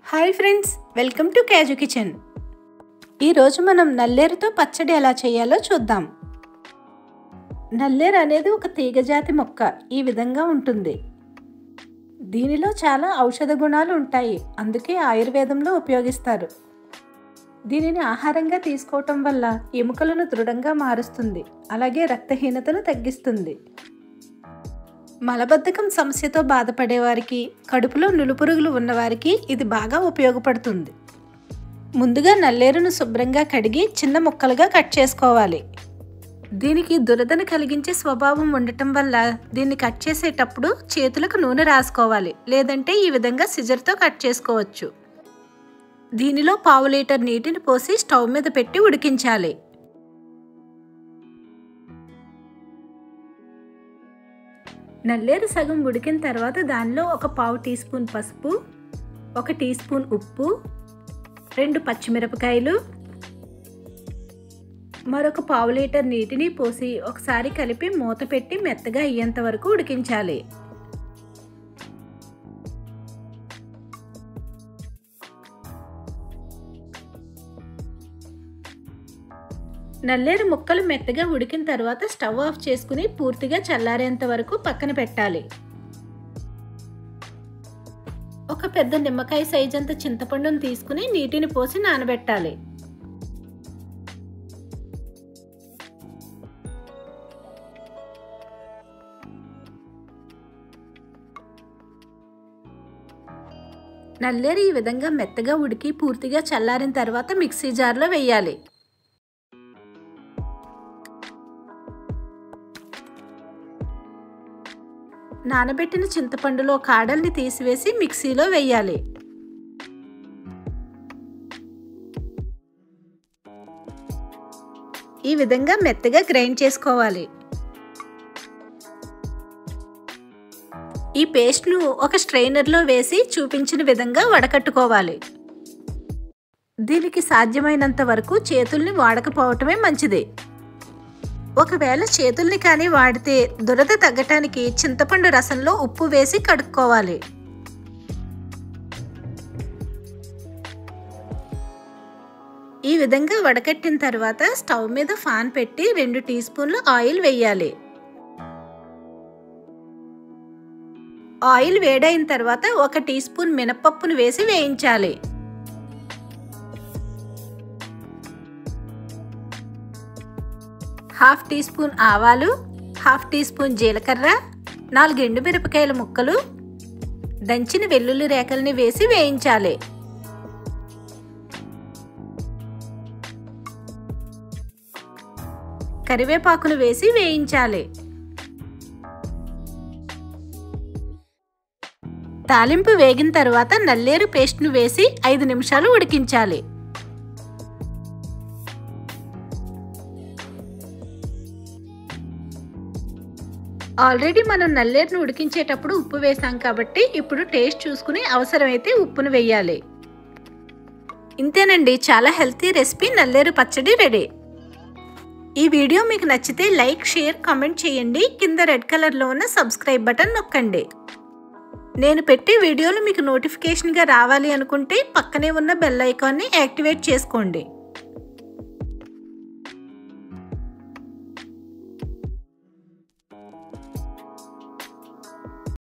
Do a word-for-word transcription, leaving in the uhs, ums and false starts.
Hi friends, welcome to Kaju kitchen. ఈరోజు మనం నల్లేరుతో పచ్చడి ఎలా చేయాలో చూద్దాం. నల్లేరు అనేది ఒక తీగజాతి మొక్క. ఈ విధంగా ఉంటుంది. దీనిలో చాలా ఔషధ గుణాలు ఉంటాయి. అందుకే ఆయుర్వేదంలో ఉపయోగిస్తారు. దీనిని ఆహారంగా తీసుకోవటం వల్ల ఎముకలను దృఢంగా మారుస్తుంది. అలాగే రక్తహీనతను తగ్గిస్తుంది. మలబద్ధకం సమస్యతో బాధపడేవారికి, కడుపులో నులుపురుగులు ఉన్నవారికి ఇది బాగా ఉపయోగపడుతుంది. ముందుగా నల్లేరును శుభ్రంగా కడిగి చిన్న ముక్కలుగా కట్ చేసుకోవాలి. దీనికి దురదను కలిగించే స్వభావం ఉండటం వల్ల దీన్ని కట్ చేసేటప్పుడు చేతులకు నూనె రాసుకోవాలి. లేదంటే ఈ విధంగా సిజర్తో కట్ చేసుకోవచ్చు. దీనిలో పావు లీటర్ నీటిని పోసి స్టవ్ మీద పెట్టి ఉడికించాలి. నల్లేరు సగం ఉడికిన తర్వాత దానిలో ఒక పావు టీ స్పూన్ పసుపు, ఒక టీ స్పూన్ ఉప్పు, రెండు పచ్చిమిరపకాయలు, మరొక పావు లీటర్ నీటిని పోసి ఒకసారి కలిపి మూత పెట్టి మెత్తగా అయ్యేంత వరకు ఉడికించాలి. నల్లేరు ముక్కలు మెత్తగా ఉడికిన తర్వాత స్టవ్ ఆఫ్ చేసుకుని పూర్తిగా చల్లారేంత వరకు పక్కన పెట్టాలి. ఒక పెద్ద నిమ్మకాయ సైజ్ అంత చింతపండును తీసుకుని నీటిని పోసి నానబెట్టాలి. నల్లేరు ఈ విధంగా మెత్తగా ఉడికి పూర్తిగా చల్లారిన తర్వాత మిక్సీ జార్లో వేయాలి. నానబెట్టిన చింతపండులో కాడల్ని తీసివేసి మిక్సీలో వేయాలి. ఈ విధంగా మెత్తగా గ్రైండ్ చేసుకోవాలి. ఈ పేస్ట్ను ఒక స్ట్రైనర్లో వేసి చూపించిన విధంగా వడకట్టుకోవాలి. దీనికి సాధ్యమైనంత వరకు చేతుల్ని వాడకపోవటమే మంచిది. ఒకవేళ చేతుల్ని కానీ వాడితే దురద తగ్గటానికి చింతపండు రసంలో ఉప్పు వేసి కడుక్కోవాలి. ఈ విధంగా వడకట్టిన తర్వాత స్టవ్ మీద పాన్ పెట్టి రెండు టీ స్పూన్లు ఆయిల్ వేయాలి. ఆయిల్ వేడైన తర్వాత ఒక టీ స్పూన్ మినపప్పును వేసి వేయించాలి. హాఫ్ టీ స్పూన్ ఆవాలు, హాఫ్ టీ స్పూన్ జీలకర్ర, నాలుగు ఎండుమిరపకాయల ముక్కలు, దంచిన వెల్లుల్లి రేకల్ని వేసి వేయించాలి. కరివేపాకును వేసి వేయించాలి. తాలింపు వేగిన తర్వాత నల్లేరు పేస్ట్ను వేసి ఐదు నిమిషాలు ఉడికించాలి. ఆల్రెడీ మనం నల్లేరును ఉడికించేటప్పుడు ఉప్పు వేసాం కాబట్టి ఇప్పుడు టేస్ట్ చూసుకుని అవసరమైతే ఉప్పును వేయాలి. ఇంతేనండి, చాలా హెల్తీ రెసిపీ నల్లేరు పచ్చడి రెడీ. ఈ వీడియో మీకు నచ్చితే లైక్, షేర్, కామెంట్ చేయండి. కింద రెడ్ కలర్లో ఉన్న సబ్స్క్రైబ్ బటన్ నొక్కండి. నేను పెట్టే వీడియోలు మీకు నోటిఫికేషన్గా రావాలి అనుకుంటే పక్కనే ఉన్న బెల్ ఐకాన్ని యాక్టివేట్ చేసుకోండి.